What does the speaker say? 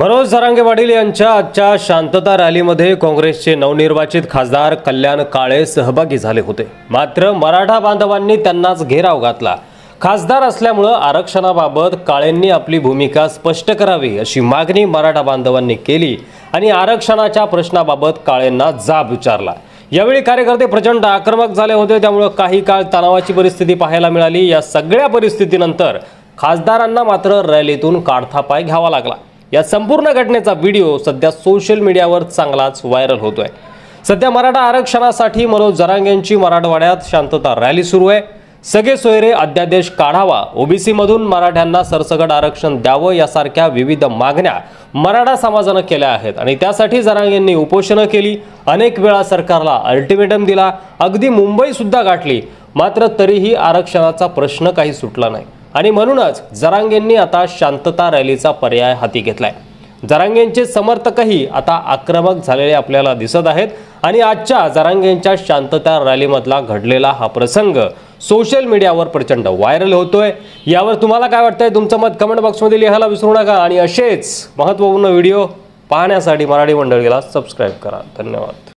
मनोज जरांगे पाटील यांच्या आजच्या शांतता रॅलीमध्ये काँग्रेसचे नवनिर्वाचित खासदार कल्याण काळे सहभागी झाले होते। मात्र मराठा बांधवांनी त्यांनाच घेराव घातला। खासदार असल्यामुळे आरक्षणाबाबत काळेंनी आपली भूमिका स्पष्ट करावी अशी मागणी मराठा बांधवांनी केली आणि आरक्षणाच्या प्रश्नाबाबत काळेंना जाब विचारला। यावेळी कार्यकर्ते प्रचंड आक्रमक झाले होते, त्यामुळे काही काळ तणावाची परिस्थिती पाहायला मिळाली। या सगळ्या परिस्थितीनंतर खासदारांना मात्र रॅलीतून काढता पाय घ्यावा लागला। या संपूर्ण घटनेचा व्हिडिओ सध्या सोशल मीडियावर चांगलाच व्हायरल होतोय। सध्या मराठा आरक्षणासाठी मनोज जरांगेंची मराठवाड्यात शांतता रॅली सुरू आहे। सगळे सोयरे अध्यादेश काढावा, ओबीसी मधून मराठ्यांना सरसकट आरक्षण द्यावं यासारख्या विविध मागण्या मराठा समाजाने केल्या आहेत आणि त्यासाठी जरांगेंनी उपोषण केली। अनेक वेळा सरकारला अल्टिमेटम दिला, अगदी मुंबई सुद्धा गाठली, मात्र तरीही आरक्षणाचा प्रश्न काही सुटला नाही आणि म्हणूनच जरांगेंनी आता शांतता रॅलीचा पर्याय हाती घेतलाय। जरांगेंचे समर्थकही आता आक्रमक झालेले आपल्याला दिसत आहेत आणि आजच्या जरांगेंच्या शांतता रॅलीमधला घडलेला हा प्रसंग सोशल मीडियावर प्रचंड व्हायरल होतोय। यावर तुम्हाला काय वाटतंय? तुमचं मत कमेंट बॉक्समध्ये लिहायला विसरू नका आणि असेच महत्त्वपूर्ण व्हिडिओ पाहण्यासाठी मराठी मंडळीला सबस्क्राइब करा। धन्यवाद।